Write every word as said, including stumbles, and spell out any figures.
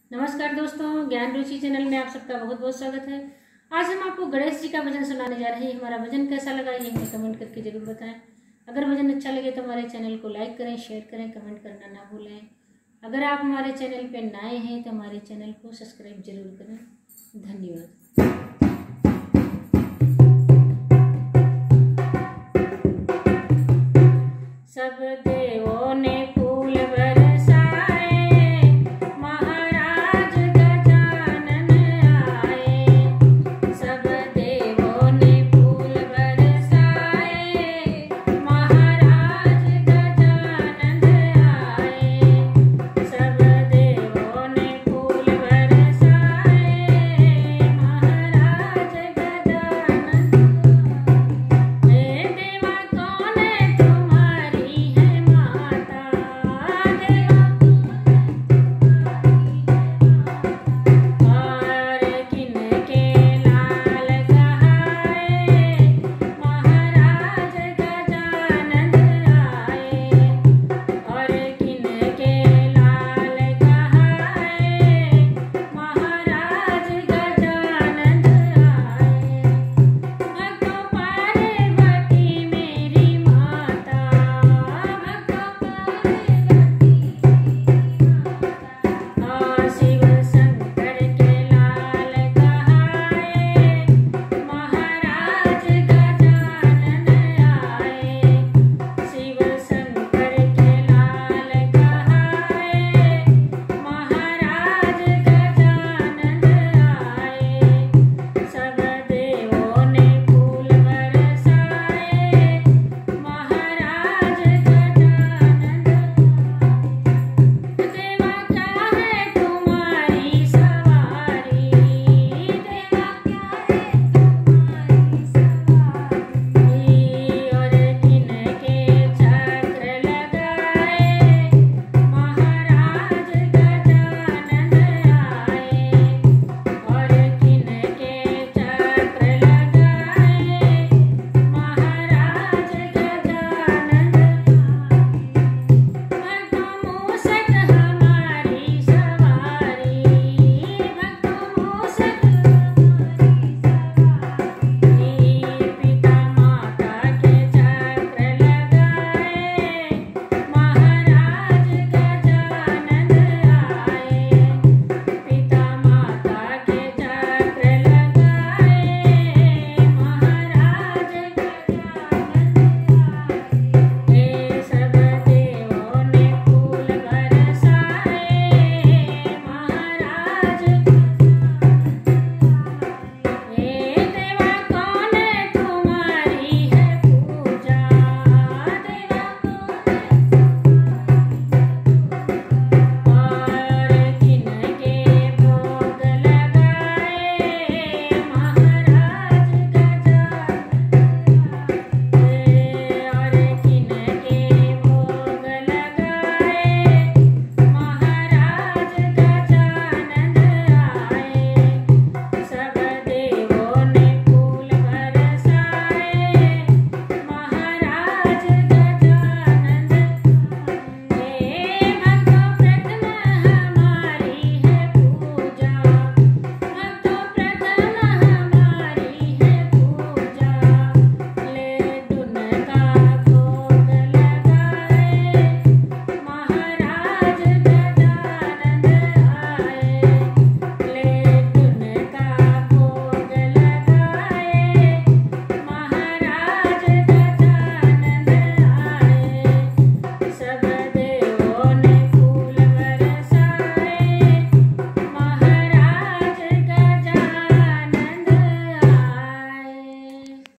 नमस्कार दोस्तों, ज्ञान रुचि चैनल में आप सबका बहुत बहुत स्वागत है। आज हम आपको गणेश जी का भजन सुनाने जा रहे हैं। हमारा भजन कैसा लगा ये हमें कमेंट करके जरूर बताएं। अगर भजन अच्छा लगे तो हमारे चैनल को लाइक करें, शेयर करें, कमेंट करना ना भूलें। अगर आप हमारे चैनल पर नए हैं तो हमारे चैनल को सब्सक्राइब जरूर करें। धन्यवाद। सब देवों